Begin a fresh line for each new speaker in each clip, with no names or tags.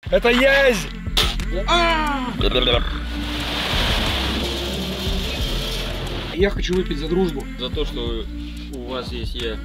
Это язь! Я хочу выпить за дружбу.
За то, что у вас есть я.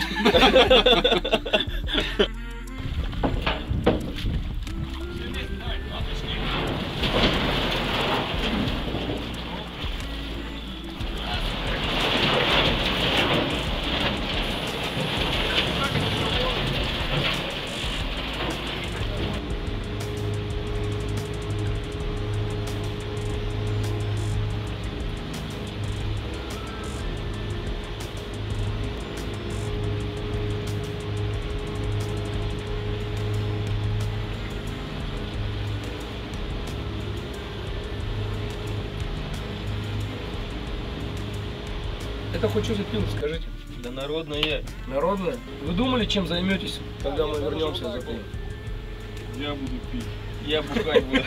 Это хоть что за пиво, скажите?
Да народное.
Народное? Вы думали, чем займетесь, когда мы вернемся за пивом?
Я буду пить.
Я бухать буду.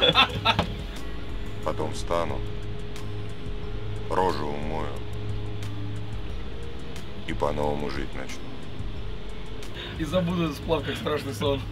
Потом встану, рожу умою и по-новому жить начну.
И забуду этот сплав, как страшный сон.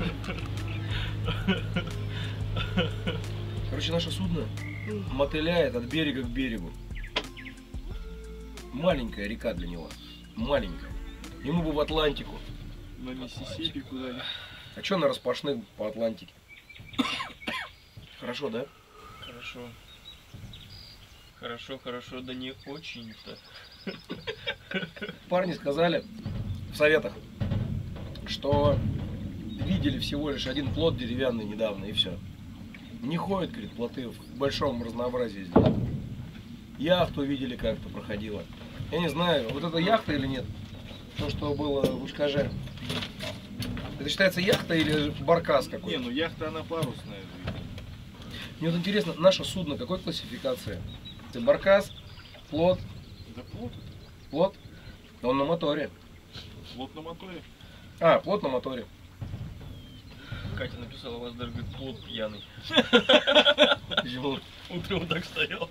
Короче, наше судно мотыляет от берега к берегу. Маленькая река для него. Маленькая. Ему бы в Атлантику.
На Миссисипи куда-нибудь.
А что на распашных по Атлантике? Хорошо, да?
Хорошо. Хорошо, хорошо, да не очень-то.
Парни сказали в советах, что видели всего лишь один плот деревянный недавно, и все. Не ходят, говорит, плоты в большом разнообразии здесь. Яхту видели, как-то проходила. Я не знаю, вот это яхта или нет? То, что было в Ушкаже. Это считается яхта или баркас какой-то?
Не, ну яхта она парусная.
Мне вот интересно, наше судно какой классификации? Это баркас, плот?
Да плот.
Плот? Он на моторе.
Плот на моторе.
А, плот на моторе.
Катя написала, у вас даже, говорит, плот пьяный.
Почему?
Утром так стоял.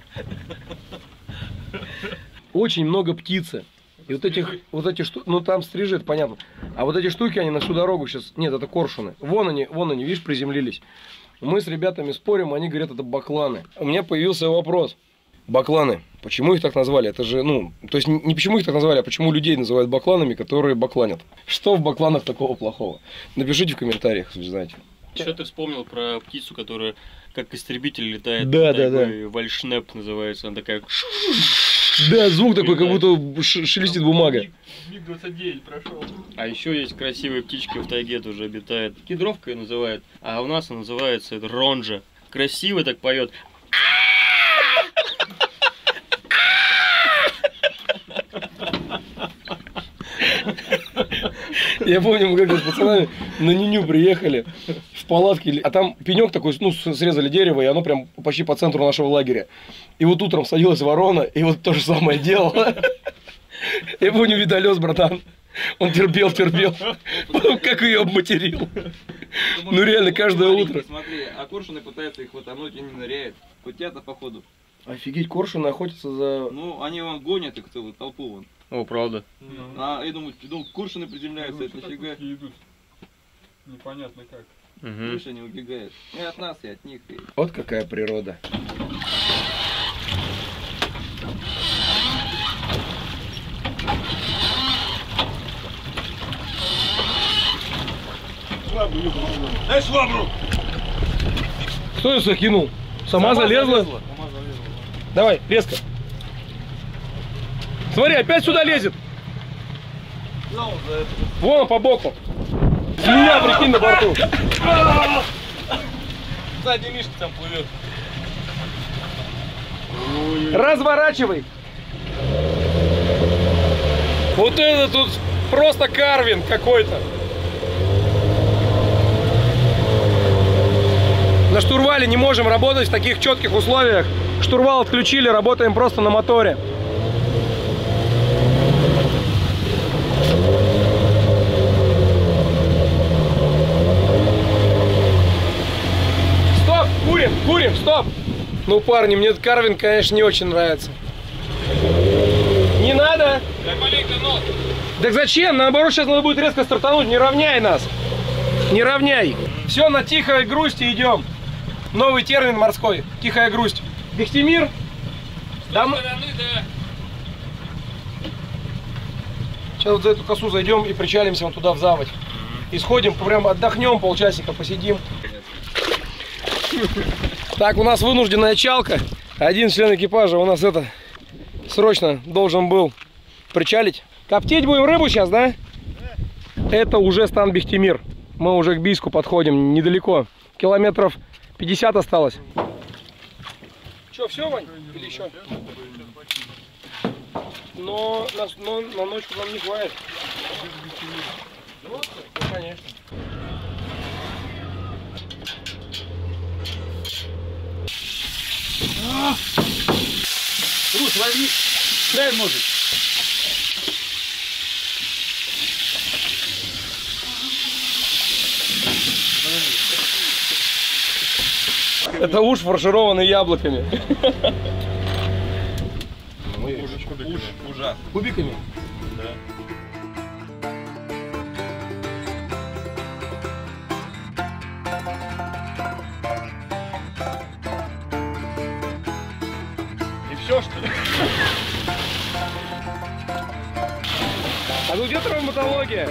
Очень много птицы. И вот эти штуки, ну там стрижет, понятно. А вот эти штуки, они на всю дорогу сейчас, нет, это коршуны. Вон они, видишь, приземлились. Мы с ребятами спорим, они говорят, это бакланы. У меня появился вопрос. Бакланы, почему их так назвали? Это же, ну, то есть не почему их так назвали, а почему людей называют бакланами, которые бакланят. Что в бакланах такого плохого? Напишите в комментариях, если знаете.
Еще ты вспомнил про птицу, которая как истребитель летает.
Да.
Вальшнеп называется, она такая...
Да, звук такой, как будто шелестит бумага.
МиГ-29 прошел.
А еще есть красивые птички в тайге тоже обитает. Кедровка ее называют, а у нас она называется это ронжа. Красиво так поет.
Я помню, мы как-то с пацанами на Ниню приехали в палатке, а там пенек такой, ну, срезали дерево, и оно прям почти по центру нашего лагеря. И вот утром садилась ворона, и вот то же самое делала. Я помню, видолёс, братан. Он терпел, потом как ее обматерил. Ну реально, каждое утро.
Смотри, а коршуны пытаются их хватануть и не ныряют. Котята походу.
Офигеть, коршуны охотятся за...
Ну, они вон гонят их целую толпу вон. О, правда. А я думаю, коршуны приземляются, это нифига.
Идут. Непонятно как.
Видишь, они убегают. И от нас, и от них.
Вот какая природа.
Дай швабру!
Кто ее закинул? Сама залезла? Давай, резко. Смотри, опять сюда лезет. Вон он по боку. Змея, прикинь, на борту.
Сзади мишка там плывет.
Разворачивай. Вот это тут просто карвинг какой-то. На штурвале не можем работать в таких четких условиях. Штурвал отключили, работаем просто на моторе. Стоп, курим, стоп. Ну, парни, мне этот карвинг, конечно, не очень нравится. Не надо. Так зачем? Наоборот, сейчас надо будет резко стартануть. Не равняй нас. Не равняй. Все, на тихой грусти идем. Новый термин морской. Тихая грусть. Бехтемир. Да, мы... Сейчас вот за эту косу зайдем и причалимся вот туда в заводь. И сходим, прям отдохнем полчасика, посидим. Так, у нас вынужденная чалка. Один член экипажа у нас срочно должен был причалить. Коптить будем рыбу сейчас, да? Это уже стан Бехтемир. Мы уже к Бийску подходим, недалеко. Километров 50 осталось. Че, все, Вань? Или еще? Но на ночку нам не хватит. Ну, конечно.
Рус, возьми. Дай ножик.
Это уж фаршированный яблоками.
Ужас.
Кубиками?
Да. И все, что ли?
А ну где травматология?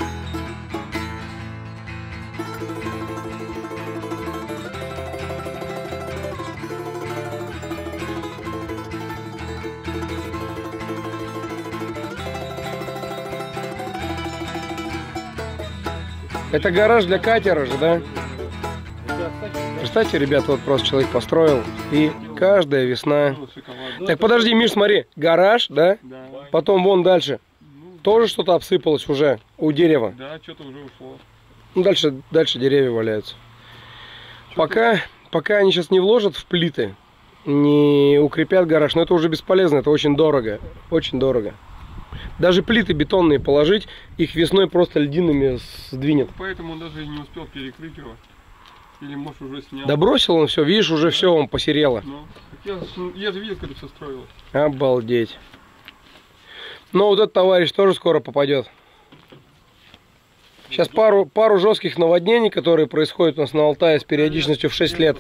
Это гараж для катера же, да? Представьте, ребята, вот просто человек построил, и каждая весна... Так, подожди, Миш, смотри, гараж, да?
Да.
Потом вон дальше. Тоже что-то обсыпалось уже у дерева.
Да, что-то уже ушло.
Ну, дальше деревья валяются. Пока они сейчас не вложат в плиты, не укрепят гараж, но это уже бесполезно, это очень дорого. Очень дорого. Даже плиты бетонные положить, их весной просто льдинами сдвинет.
Поэтому он даже и не успел перекрыть его. Или, может, уже снял.
Да бросил он все, видишь, уже все он посерело.
Ну, я же видел, когда все строилось.
Обалдеть. Но вот этот товарищ тоже скоро попадет. Сейчас пару жестких наводнений, которые происходят у нас на Алтае с периодичностью в 6 лет.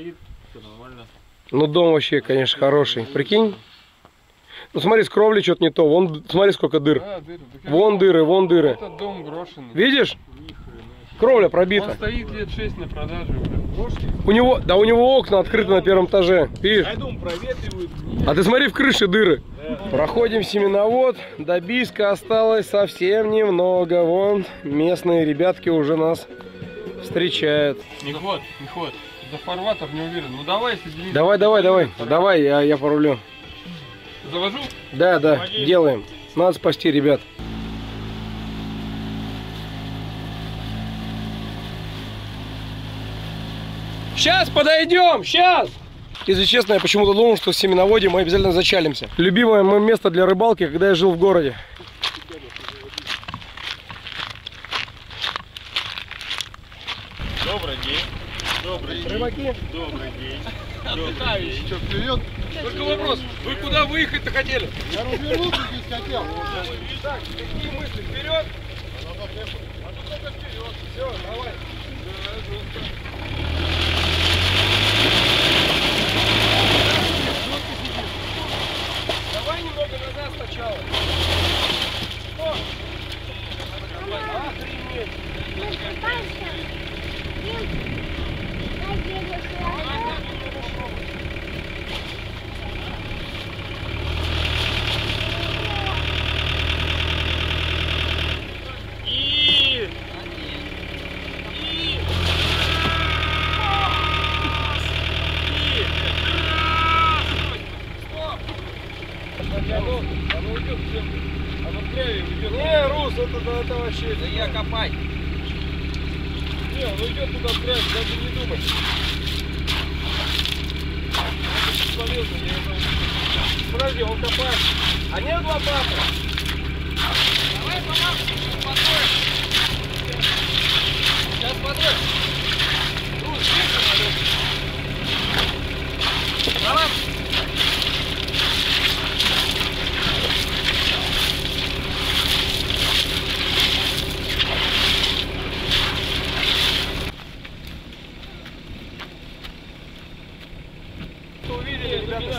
Ну дом вообще, конечно, хороший. Прикинь? Ну смотри, с кровли что-то не то. Вон, смотри, сколько дыр.
Да, дыры.
Вон дыры, вон дыры.
Это дом брошенный.
Видишь? Кровля пробита.
Он стоит лет 6 на продаже уже.
У него окна открыты на первом этаже. Видишь? А ты смотри, в крыше дыры. Проходим семеновод. До Бийска осталось совсем немного. Вон местные ребятки уже нас встречают.
Не ход. За фарватер не уверен. Ну давай, соедини.
Давай, я порулю.
Завожу?
Да, делаем. Надо спасти ребят. Сейчас подойдем, сейчас! Если честно, я почему-то думал, что в семеноводе мы обязательно зачалимся. Любимое мое место для рыбалки, когда я жил в городе.
Добрый день. Добрый день.
Рыбаки?
Добрый день.
Отдыхающий. Что, вперед?
Только вопрос, вы куда выехать-то хотели?
Я развернуться здесь хотел.
Так, какие мысли? Вперед? Все, давай. Давай немного назад сначала. О! Охренеть! Не, Рус, это вообще... Да я копать. Не, он уйдет туда в край, даже не думай. Подожди, он копает. А нет лопаты? Давай помогу, подходим. Сейчас подходим. Рус, давай.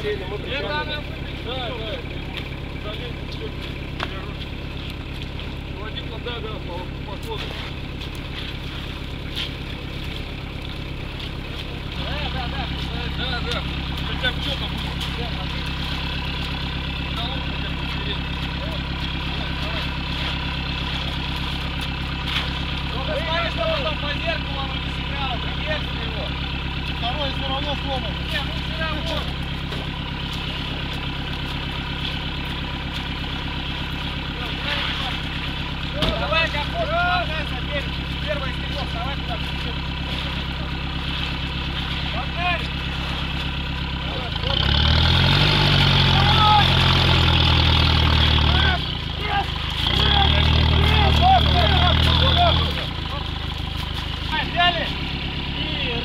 бассейне, мы причаливаем.
Да. Хотя бы что там будет?
Смотри, что он там по зеркалу оно не сыграло, приветствуй его. Второй все равно сломан. Не, ну все равно. Давай, как можно, первый стекло, давай туда. Погнали! Взяли! И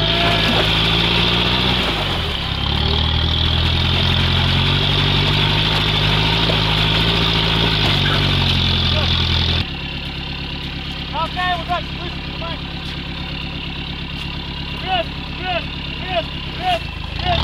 толкай его дальше, выше, снимай! Вверх, вверх, вверх, вверх, вверх,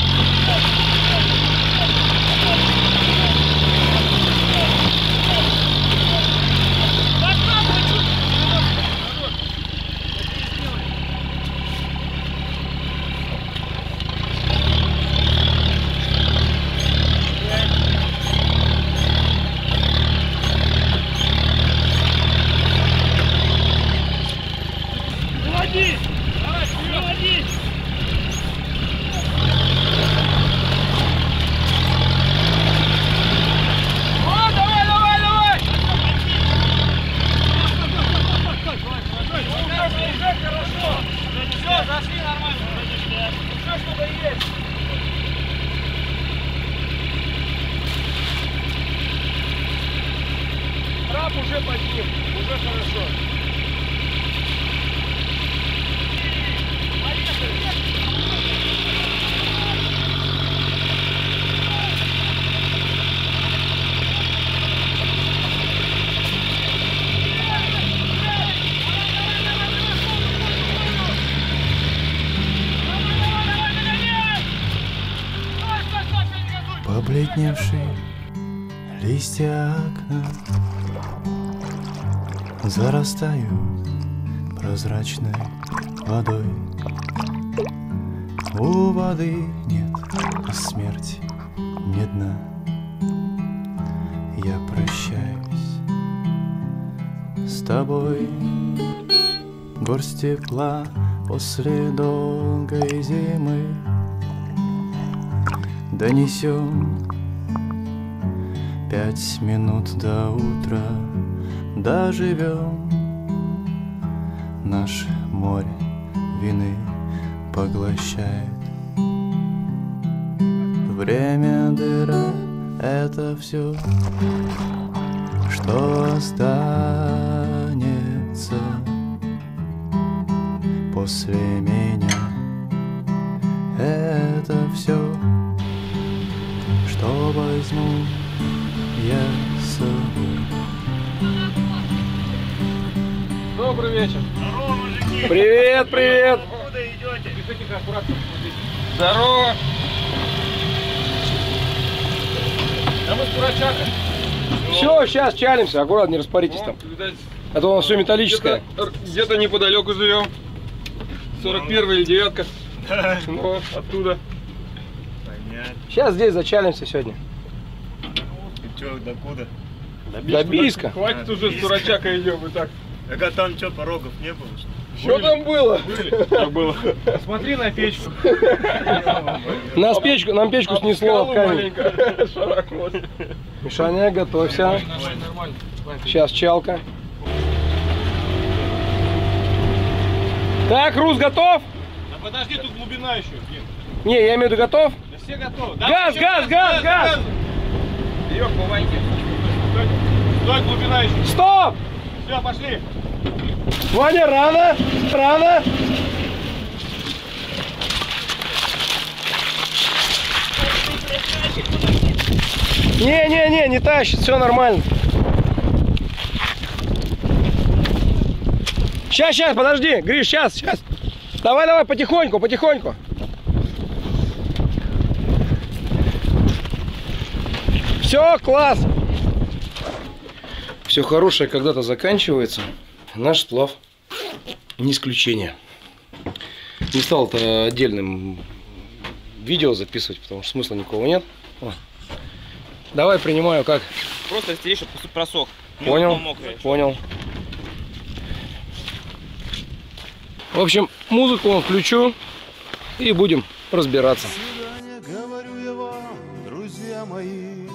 уже под ним, уже хорошо.
Побледневшие листья окна зарастают прозрачной водой. У воды нет смерти, ни дна. Я прощаюсь с тобой. Горсть тепла после долгой зимы донесем 5 минут до утра. Доживем, наше море вины поглощает. Время дыра — это все, что останется после меня. Это все, что возьму я с собой.
Добрый вечер.
здорово, мужики!
Привет, привет!
Откуда идете?
Тихо, аккуратно. Здорово. А мы с Курачака.
Все, сейчас чалимся, аккуратно, не распаритесь там.
Видать,
А то у нас все металлическое.
где-то неподалеку живем. 41 или 9. Ну, оттуда.
Понятно.
Сейчас здесь зачалимся сегодня.
И чё, докуда?
До Бийска.
Хватит уже с Курачака идем и так.
А там что, порогов не было?
Что там было?
Что было?
Смотри на печку.
Нам печку снесло в камень.
маленько шарахнулось.
Мишаня, готовься.
Нормально.
Сейчас чалка. Так, Рус, готов?
Да подожди, тут глубина еще.
Не, я имею в виду готов?
Да все готовы.
Газ, газ, газ, газ!
Вперед, по ваньке. Стой, глубина еще.
Стоп!
Все, пошли.
Ваня, рано, рано. Не тащит, все нормально. Сейчас, подожди, Гриш, сейчас. Давай, потихоньку. Все, класс! Все хорошее когда-то заканчивается. Наш сплав не исключение. Не стал это отдельным видео записывать, потому что смысла никакого нет. О. Давай принимаю как.
Просто растереть, чтобы просох.
Понял, понял. В общем, музыку вам включу и будем разбираться.
Свидание, говорю я вам, друзья мои.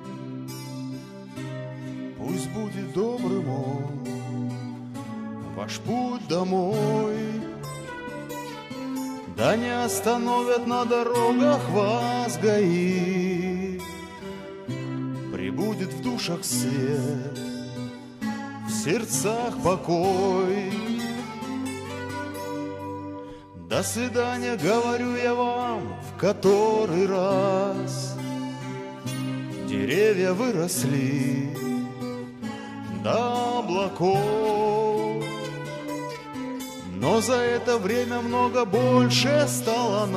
Пусть будет добрым он, ваш путь домой. Да не остановят на дорогах вас ГАИ. Прибудет в душах свет, в сердцах покой. До свидания, говорю я вам в который раз. Деревья выросли до облаков, но за это время много больше стало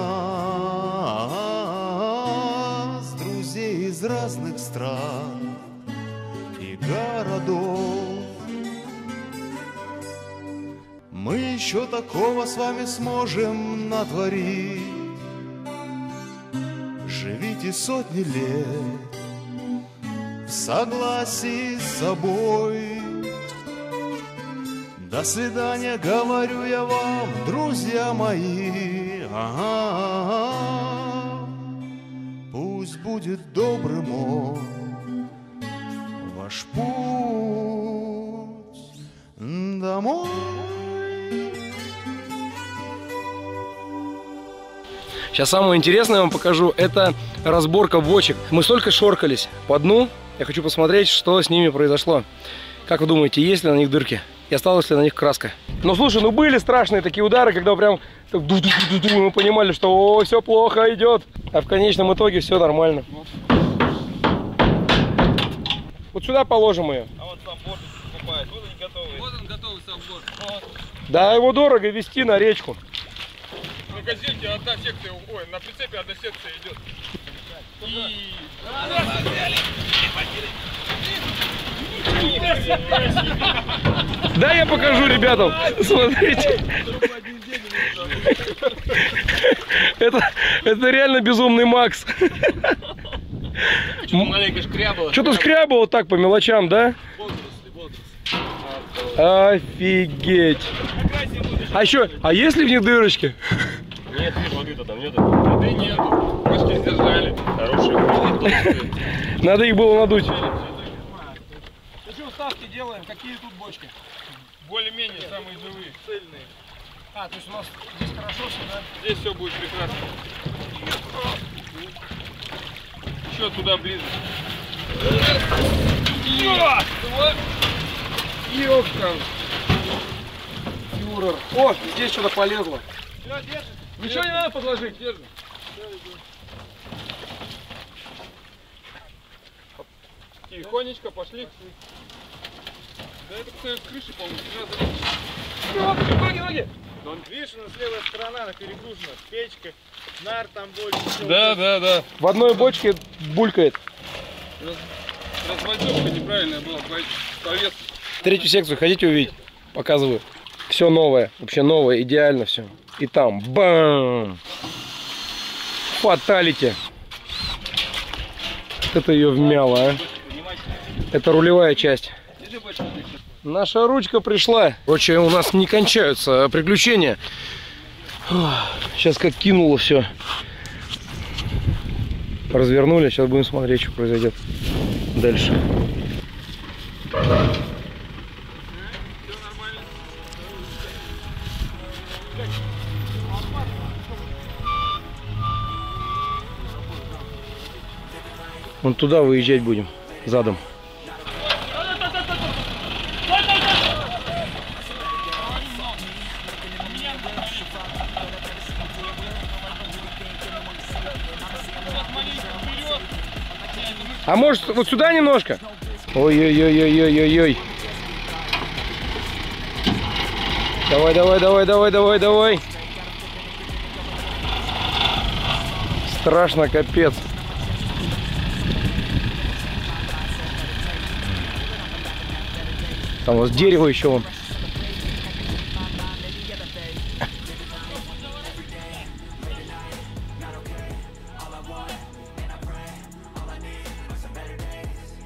нас, друзей из разных стран и городов. Мы еще такого с вами сможем натворить. Живите сотни лет в согласии с собой. До свидания, говорю я вам, друзья мои. Пусть будет добрым он, ваш путь домой.
Сейчас самое интересное я вам покажу. Это разборка бочек. Мы столько шоркались по дну. Я хочу посмотреть, что с ними произошло. Как вы думаете, есть ли на них дырки? И осталась ли на них краска? Ну слушай, ну были страшные такие удары, когда прям так мы понимали, что все плохо идет. А в конечном итоге все нормально. Вот сюда положим ее.
А вот сам борт покупает, вот они готовые. Вот он готовый сам борт. Вот.
Да, его дорого везти на речку.
На газельке одна секция, ой, на прицепе одна секция идет.
Да, я покажу ребятам. Смотрите. Это реально безумный Макс.
Маленько шкрябало.
Что-то шкрябало так по мелочам, да? Офигеть. А еще, а есть ли в них дырочки?
Нет, воды-то там нету.
Воды нету. Почти сдержали.
Хорошие.
Надо их было надуть.
Ну что, ставки делаем? Какие тут бочки?
Более-менее самые живые.
Цельные. А, то есть у нас здесь хорошо все, да?
Здесь все будет прекрасно. Еще туда ближе.
Ёпта. Фюрер. О, здесь что-то полезло.
Все, держи.
Ничего не надо подложить.
Держи. Тихонечко пошли. Да это, кстати, с крыши, по-моему,
Ноги, ноги.
Видишь, у нас левая сторона, она перегружена. Печка, нар там больше.
Да, да, да.
В одной бочке булькает.
Разводёвка неправильная была, повес.
Третью секцию хотите увидеть? Показываю. Все новое, вообще новое, идеально все. И там бам! Фаталити. Это ее вмяло, а? Это рулевая часть. Наша ручка пришла. Короче, у нас не кончаются приключения. Сейчас как кинуло все. Развернули, сейчас будем смотреть, что произойдет дальше. Вон туда выезжать будем, задом. А может вот сюда немножко? Ой-ой-ой-ой-ой-ой-ой. Давай, давай, давай, давай, давай, давай. Страшно, капец. Там у вас дерево еще вон.